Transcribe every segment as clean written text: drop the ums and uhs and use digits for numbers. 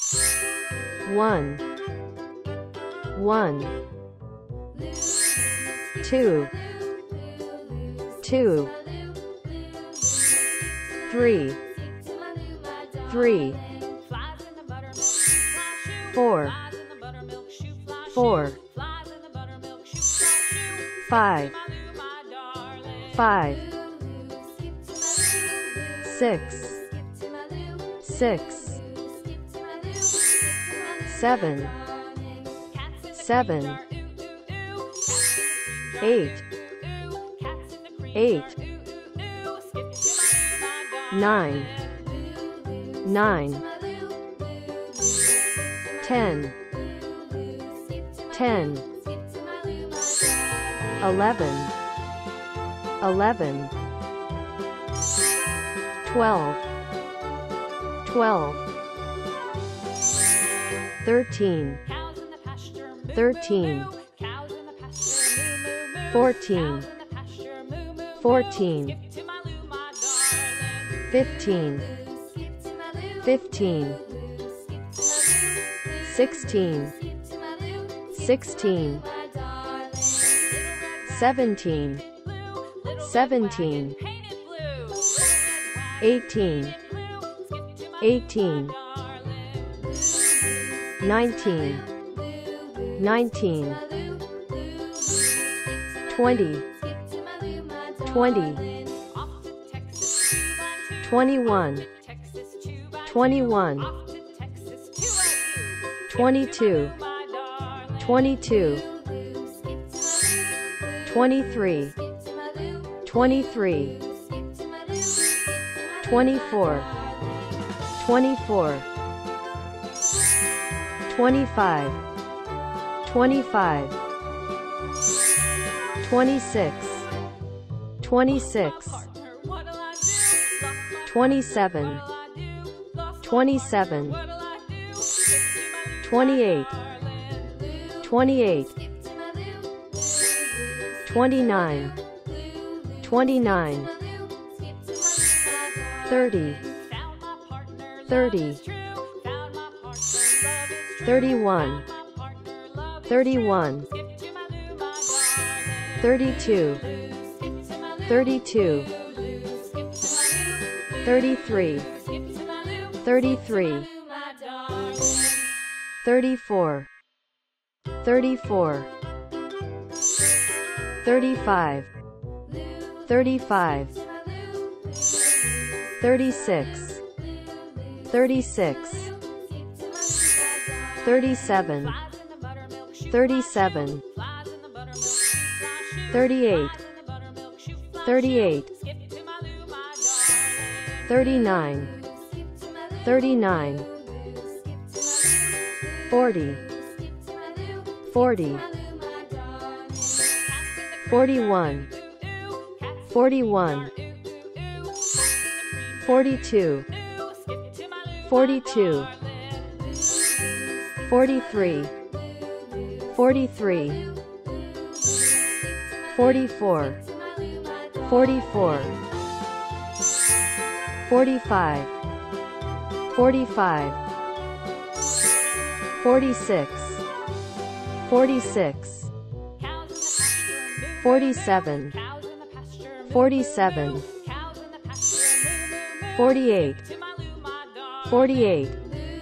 1, 1, 2, 2, 3, 3, 4, 4, 5, 5, 6, 6, 7, 7, 8, 8, 9, 9, 10, 10, 11, 11, 12, 12, 13, 13, 14, 14, 15, 15, 16, 16, 17, 17, 18, 18, 19, 19, 20, 20, 21, 21, 22, 22, 23, 23, 24, 24, 25, 25, 26, 26, 27, 27, 28, 28, 29, 29, 30, 30, 31, 31, 32, 32, 33, 33, 34, 34, 35, 35, 36, 36, 37, 37, 38, 38, 39, 39, 40, 40, 41, 41, 42, 42, 43, 43, 44, 44, 45, 45, 46, 46, 47, 47, 48, 48,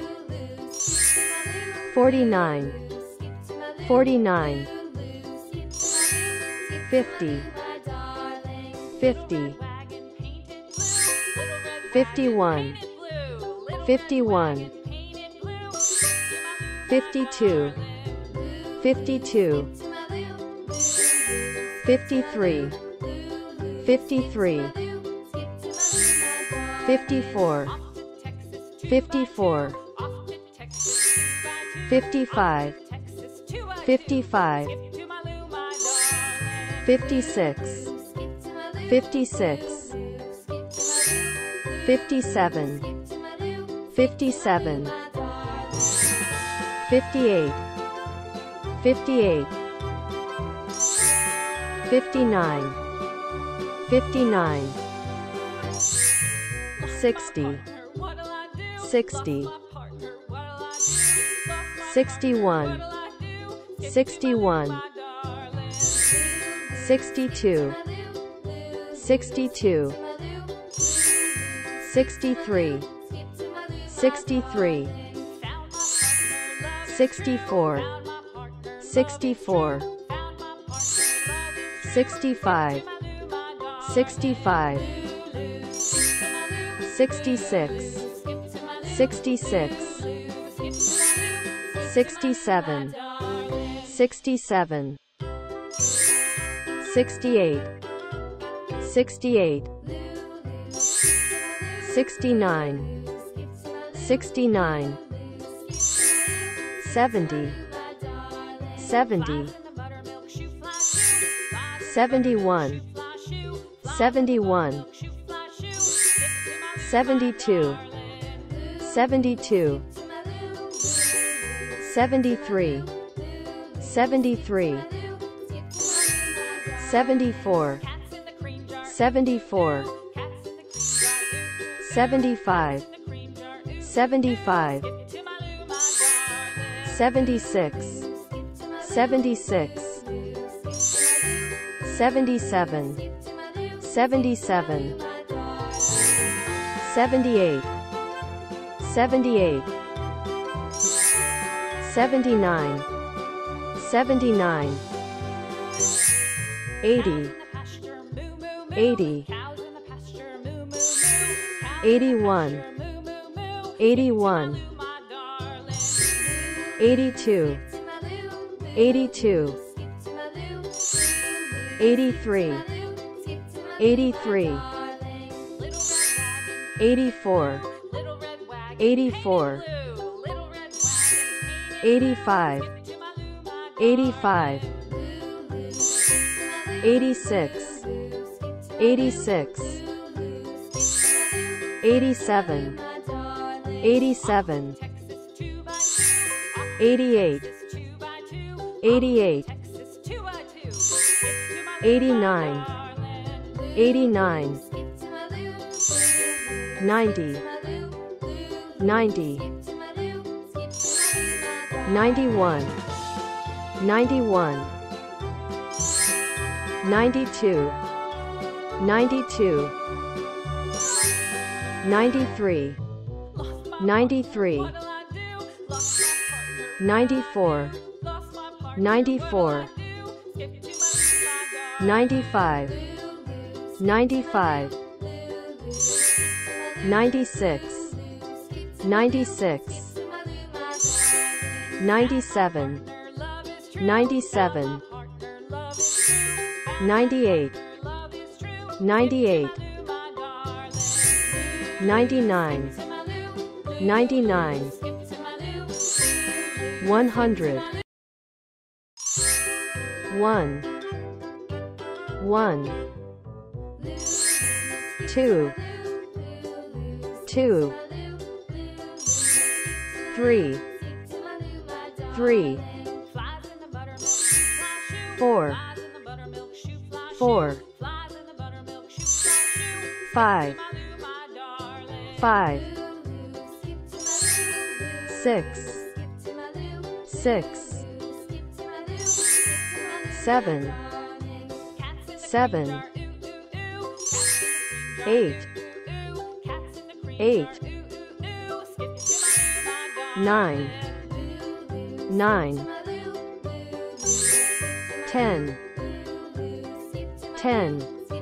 49, 49, 50, 50, 51, 51, 52, 52, 53, 53, 54, 54, 55, 55, 56, 56, 57, 57, 58, 58, 59, 59, 60, 60, 61, 61, 62, 62, 63, 63, 64, 64, 65, 65, 66, 66, 67, 67, 68, 68, 69, 69, 70, 70, 71, 71, 72, 72, 73, 73, 74, 74, 75, 75, 76, 76, 77, 77, 78, 78, 79, 79, 80, 80, 81, 81, 82, 82, 83, 83, 84, 84, 85, 85, 86, 86, 87, 87, 88, 88, 89, 89, 90, 90, 91, 91, 92, 92, 93, 93, 94, 94, 95, 95, 96, 96, 97, 97, 98, 98, 99, 99, 100, 1, 1, 2, 2, 3, 3, 4, 4, 5, 5, 6, 6, 7, 7, 8, 8, 9, 9, 10, 10,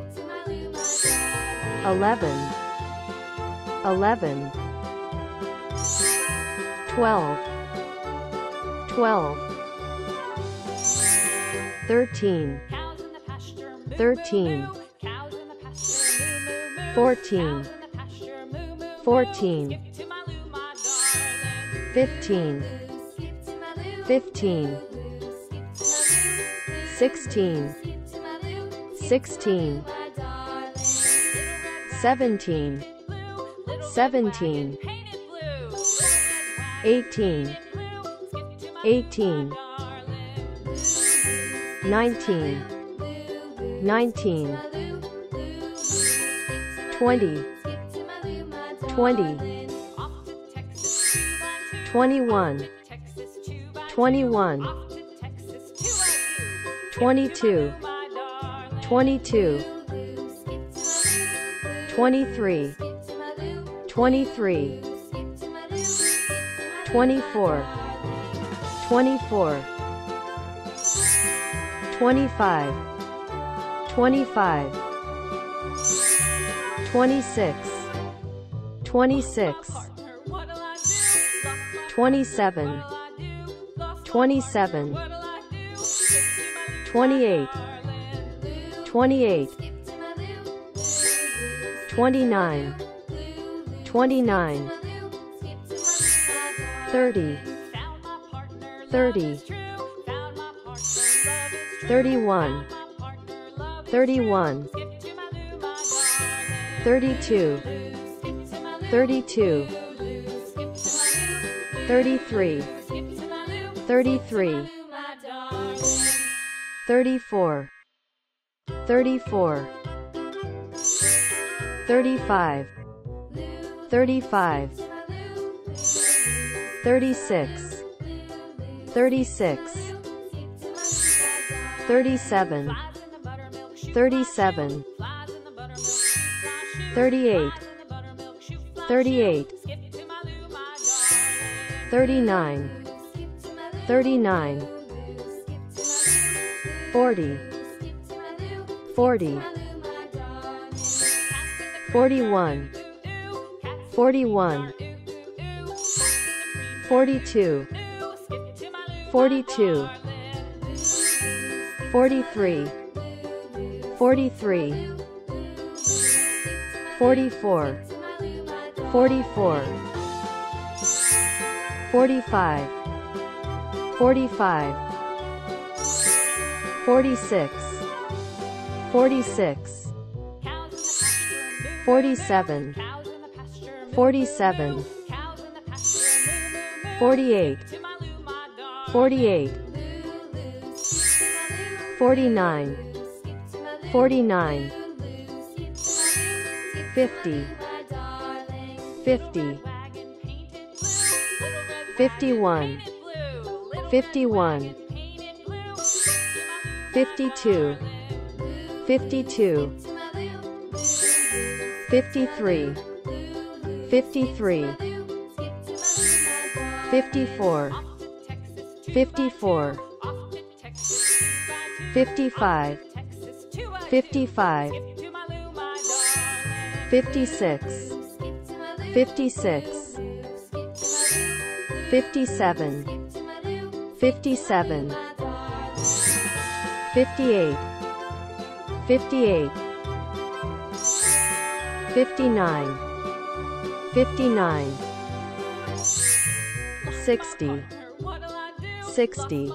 11, 11, 12, 12, 13, 13, 14, 14, 15, 15, 16, 16, 17, 17, 18, 18, 19, 19, 20, 20, 21, 21, 22, 22, 23, 23, 24, 24, 25, 25, 26, 26, 27, 27, 28, 28, 29, 29, 30, 30, 31, 31, 32, 32, 33, 33, 34, 34, 35, 35, 36, 36, 37, 37, 38, 38, 39, 39, 40, 40, 41, 41, 42, 42, 43, 43, 44, 44, 45, 45, 46, 46, 47, 47, 48, 48, 49, 49, 50, 50, 51, 51, 52, 52, 53, 53, 54, 54, 55, 55, 56, 56, 57, 57, 58, 58, 59, 59, 60, 60,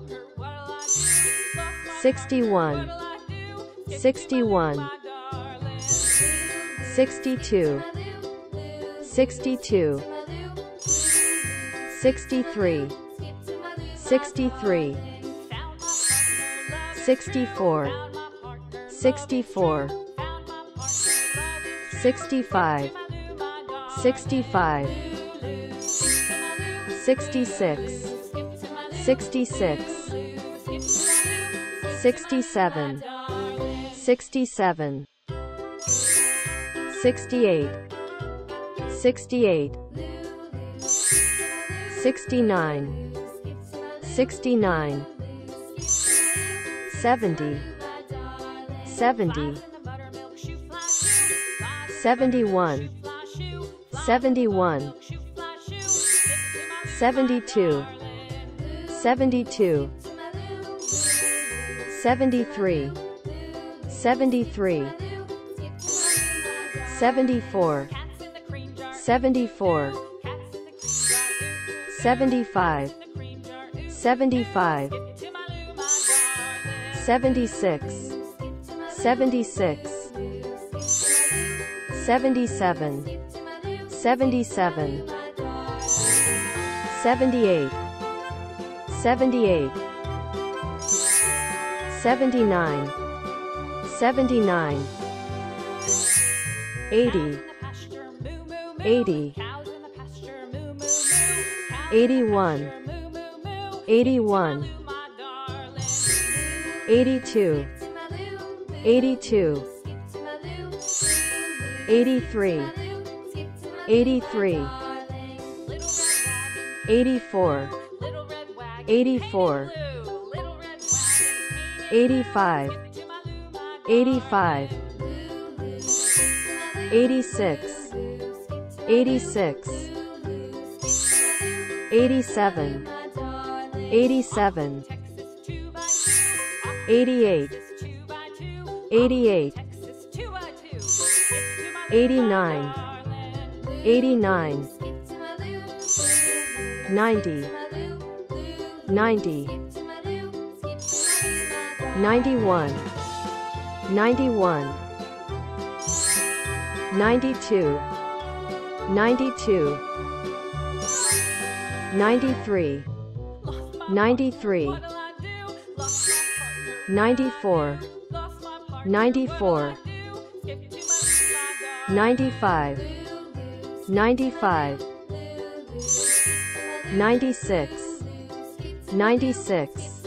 61, 61, 62, 62, 63, 63, 64, 64, 65, 65, 66, 66, 67, 67, 68, 68, 69, 69, 70, 70, 71, 71, 72, 72, 73, 73, 74, 74, 75, 75, 76, 76, 77, 77, 78, 78, 79, 79, 80, 80, 81, 81, 82, 82, 83, 83, 84, 84, 85, 85, 86, 86, 87, 87, 88, 88, 89, 89, 90, 90, 91, 91, 92, 92, 93, 93, 94, 94, 95, 95, 96, 96,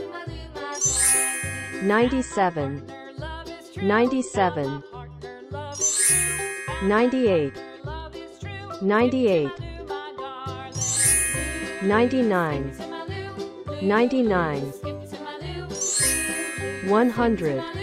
97, 97, 98, 98, 99, 99, 100.